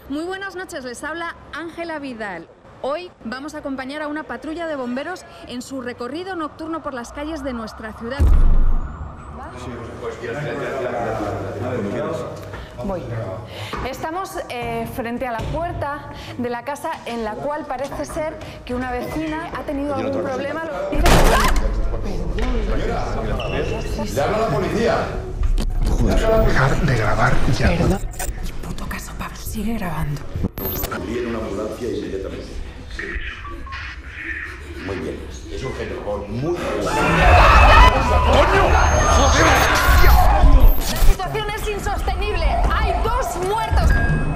Muy buenas noches, les habla Ángela Vidal. Hoy vamos a acompañar a una patrulla de bomberos en su recorrido nocturno por las calles de nuestra ciudad. Voy. Estamos frente a la puerta de la casa en la cual parece ser que una vecina ha tenido algún problema. ¡Le habla a la policía! Joder, dejar de grabar ya. Perdón. El puto caso, Pablo, sigue grabando. Viene una ambulancia inmediatamente. Muy bien. Es urgente, por favor. Muy bien. ¡Coño! ¡Joder! La situación es insostenible. Hay 2 muertos.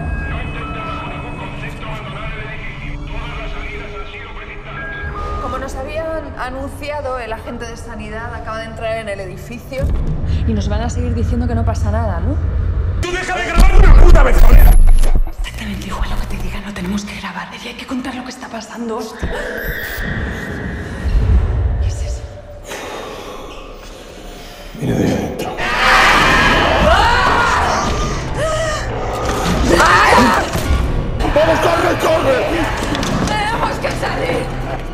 Como nos habían anunciado, el agente de sanidad acaba de entrar en el edificio y nos van a seguir diciendo que no pasa nada, ¿no? ¡Tú deja de grabar una puta vez, joder! Exactamente igual lo que te diga, no tenemos que grabar. Y hay que contar lo que está pasando. ¿Qué es eso? Viene de adentro. ¡Vamos, corre, corre! ¡Tenemos que salir!